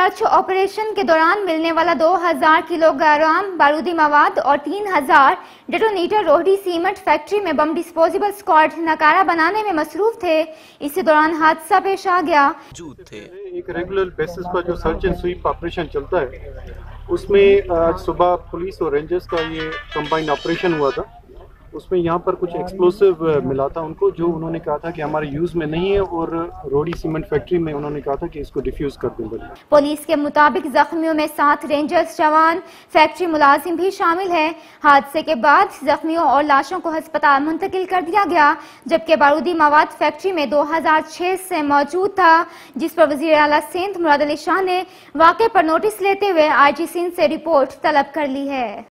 Search operation के दौरान मिलने वाला 2000 किलोग्राम बारूदी मवाद और 3000 डेटोनेटर रोहड़ी सीमेंट फैक्ट्री में बम डिस्पोजेबल स्क्वाड नकारा बनाने में मसरूफ थे। इसी दौरान हादसा पेश आ गया। एक रेगुलर बेसिस पर जो सर्च एंड स्वीप ऑपरेशन चलता है, उसमें आज सुबह पुलिस और रेंजर्स का ये कंबाइंड ऑपरेशन हुआ था। उसमें यहाँ पर कुछ एक्सप्लोसिव मिला था उनको, जो उन्होंने कहा था कि हमारे यूज़ में नहीं है, और रोडी सीमेंट फैक्ट्री में उन्होंने कहा था कि इसको डिफ्यूज़ कर दें। पुलिस के मुताबिक जख्मियों में 7 रेंजर्स जवान, फैक्ट्री मुलाजिम भी शामिल हैं। हादसे के बाद जख्मियों और लाशों को अस्पताल मुंतकिल कर दिया गया, जबकि बारूदी मवाद फैक्ट्री में 2006 से मौजूद था, जिस पर वज़ीर आला सिंध मुराद अली शाह ने वाक़े पर नोटिस लेते हुए IG सिंध से रिपोर्ट तलब कर ली है।